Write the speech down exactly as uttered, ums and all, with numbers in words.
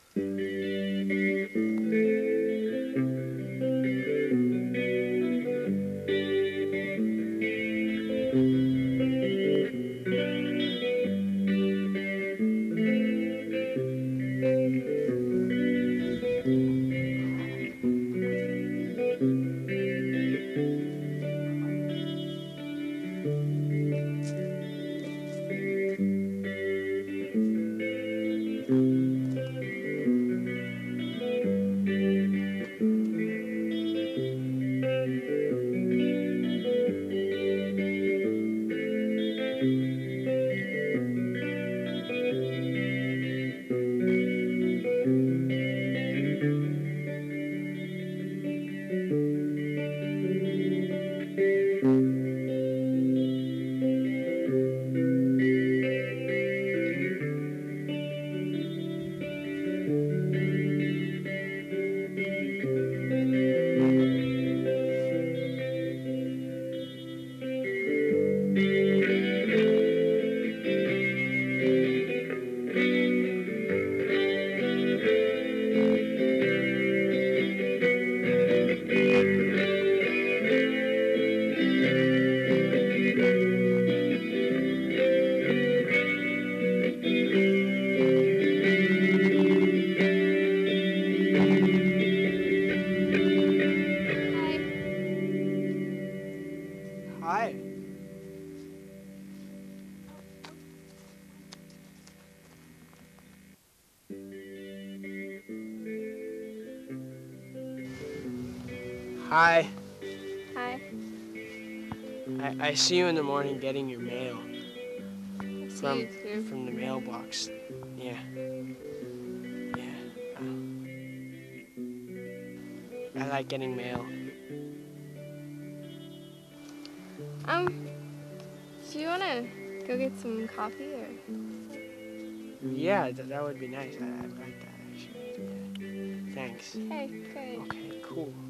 Hi. Hi. Hi. I, I see you in the morning getting your mail I see from you too. from the mailbox. Yeah. Yeah. Uh, I like getting mail. Um, do you wanna go get some coffee or? Yeah, th that would be nice. I, I'd like that actually. Yeah. Thanks. Okay, great. Okay, cool.